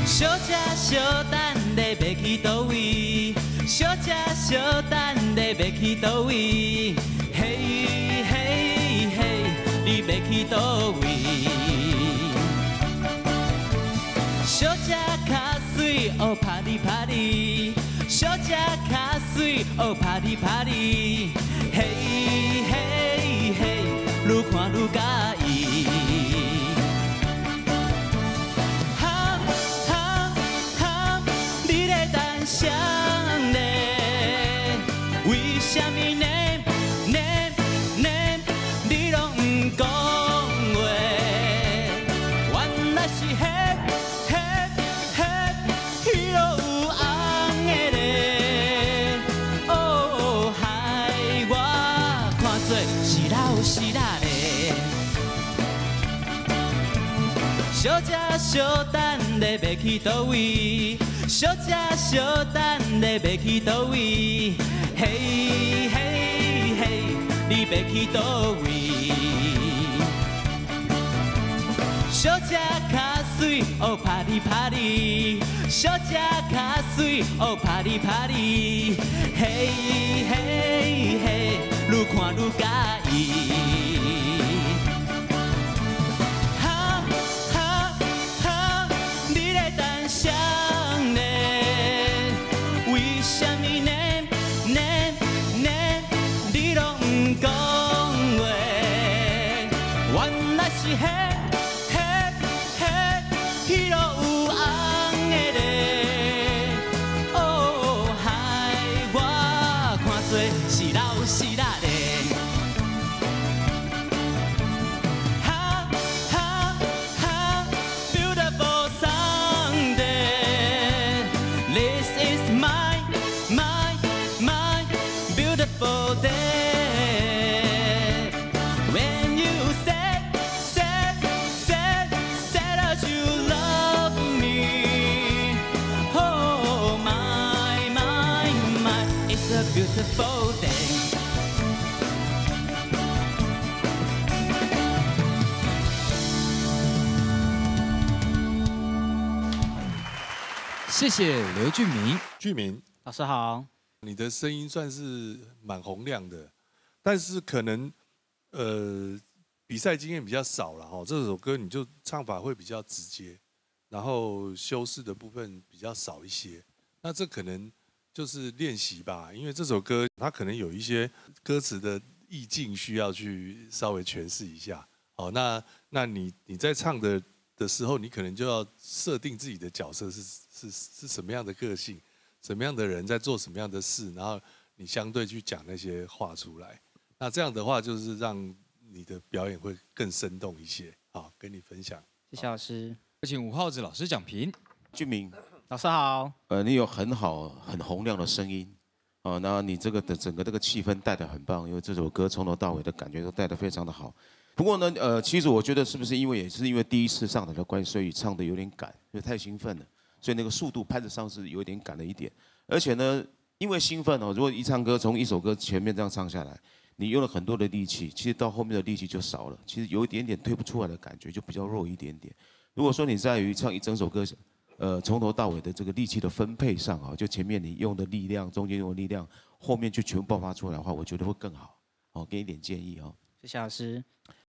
小姐小等你要去倒位？小姐小等你要去倒位？嘿嘿嘿，你要去倒位？小姐较水哦，拍你拍你；小姐较水哦，拍你拍你。嘿嘿嘿，愈看愈介意。 谁呢？为什么呢？你拢不讲话？原来是迄落有红的嘞。哦，害我看做是老是辣嘞。小姐小等你要去倒位？ 小姐小等你要去倒位？嘿嘿嘿，你要去倒位？小姐较水哦，拍你拍你；小姐较水哦，拍你拍你。嘿嘿嘿，愈看愈介意。 讲话，原来是迄落有红的嘞。哦，害我看做是老是辣嘞。哈哈哈 ，beautiful Sunday, this is my beautiful day. Beautiful day。 谢谢刘俊明。 俊明老师好， 你的声音算是蛮洪亮的，但是可能比赛经验比较少了哈。这首歌你就唱法会比较直接，然后修饰的部分比较少一些。那这可能。 就是练习吧，因为这首歌它可能有一些歌词的意境需要去稍微诠释一下。好，那你在唱的时候，你可能就要设定自己的角色是什么样的个性，什么样的人在做什么样的事，然后你相对去讲那些话出来。那这样的话，就是让你的表演会更生动一些。好，跟你分享。 谢谢老师。 有请吴浩子老师讲评。 俊明。 老师好， 你有很好、很洪亮的声音，那你这个的整个这个气氛带得很棒，因为这首歌从头到尾的感觉都带得非常的好。不过呢，其实我觉得是不是也是因为第一次上台的关系，所以唱得有点赶，因为太兴奋了，所以那个速度拍子上是有点赶了一点。而且呢，因为兴奋哦，如果一唱歌从一首歌前面这样唱下来，你用了很多的力气，其实到后面的力气就少了，其实有一点点推不出来的感觉，就比较弱一点点。如果说你在于唱一整首歌。 从头到尾的这个力气的分配上啊，就前面你用的力量，中间用的力量，后面就全部爆发出来的话，我觉得会更好。哦，给你一点建议哦。 谢谢老师。